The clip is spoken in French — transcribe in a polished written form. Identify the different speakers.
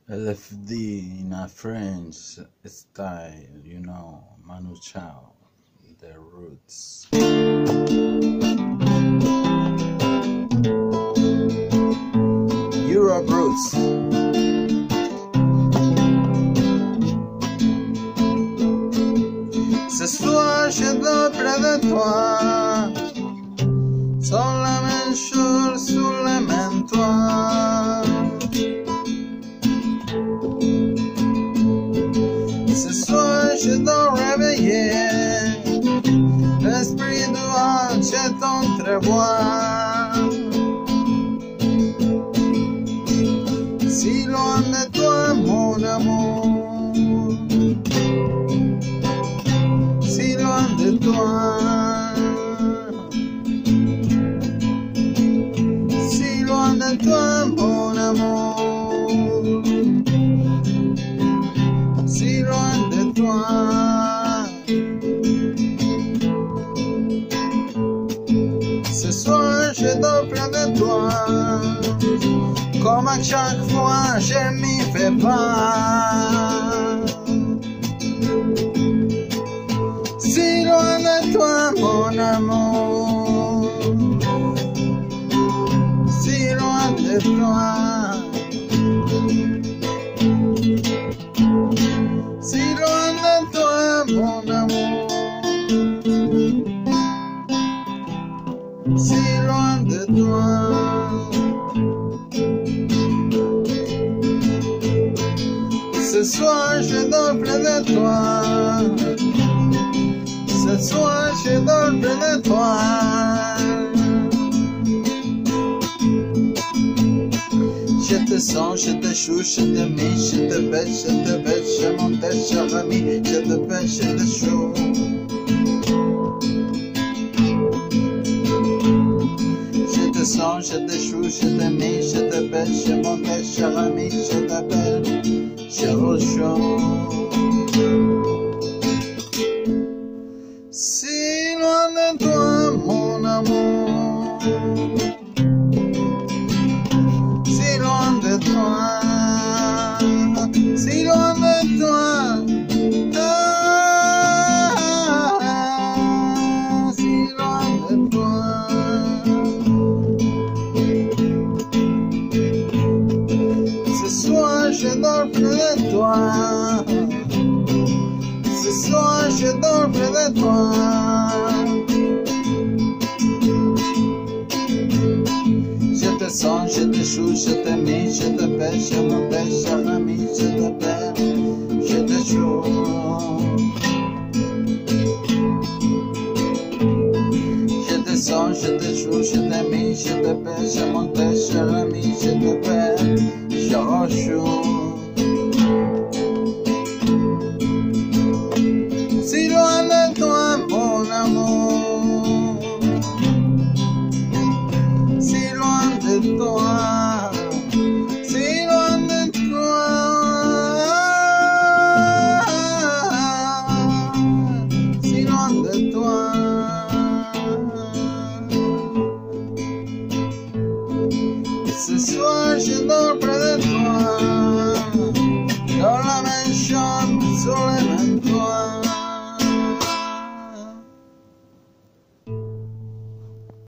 Speaker 1: LFD in a French style, Manu Chao, the roots. Europe roots. Ce soir, je dors près de toi, sur la même chose, sous le même toit. Ce soir, je dors réveillé, l'esprit du hanche t'entrevoit. Si loin de toi, mon amour, si loin de toi, si loin de toi, mon amour, si loin de toi. Ce soir, je dors près de toi, comme à chaque fois, je m'y fais pas. Si loin de toi, mon amour, si loin de toi, si loin de toi, mon amour, si loin de toi. Ce soir, je dors près de toi. Ce soir, je dors près de toi. Je te sens, je te chouche, je te mets, je te pêche, je monte, cher ami, je te pêche, je te chou. Je te sens, je te chouche, je te mets, je te pêche, je monte, cher ami, je t'appelle, je rechauffe. Si loin de toi, mon amour, si loin de toi, si loin de toi, si loin de toi. Ce soir, je dors près de toi. Ce soir, je dors près de toi. Je te sens, je te chouche, je te mets, je te pêche, je m'appelle, cher ami, je t'appelle, je te chou. Je te sens, je te chouche, je te mets, je te pêche, je m'appelle, cher ami, je t'appelle, je rechauffe. Si loin de toi, mon amour, si loin de toi, si loin de toi, si loin de toi. Ce soir,